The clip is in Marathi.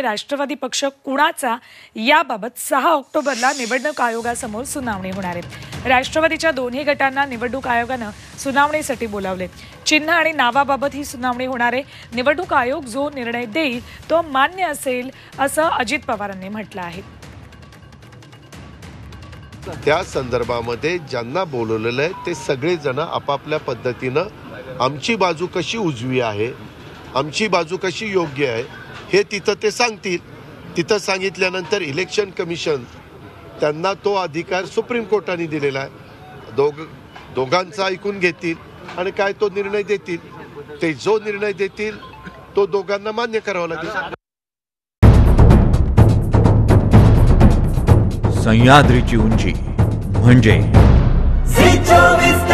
राष्ट्रवादी पक्ष कुणाचा याबाबत 6 ऑक्टोबरला निवडणूक आयोगासमोर सुनावणी होणार आहे। राष्ट्रवादीच्या दोन्ही गटांना निवडणूक आयोगानं सुनावणीसाठी बोलावले। चिन्ह आणि नावाबाबत ही सुनावणी होणार आहे। निवडणूक आयोग जो निर्णय देईल तो मान्य असेल असं अजित पवारांनी म्हटलं आहे। त्या संदर्भामध्ये ज्यांना बोलवलेलं आहे ते सगळे जण आपापल्या पद्धतीनं आमची बाजू कशी उजवी आहे, आमची बाजू कशी योग्य आहे हे तिथं ते सांगतील। तिथं सांगितल्यानंतर इलेक्शन कमिशन त्यांना तो अधिकार सुप्रीम कोर्टाने दिलेला आहे। दोघांचा ऐकून घेतील आणि काय तो निर्णय देतील। ते जो निर्णय देतील तो दोघांना मान्य करावा लागेल। सह्याद्रीची उंची म्हणजे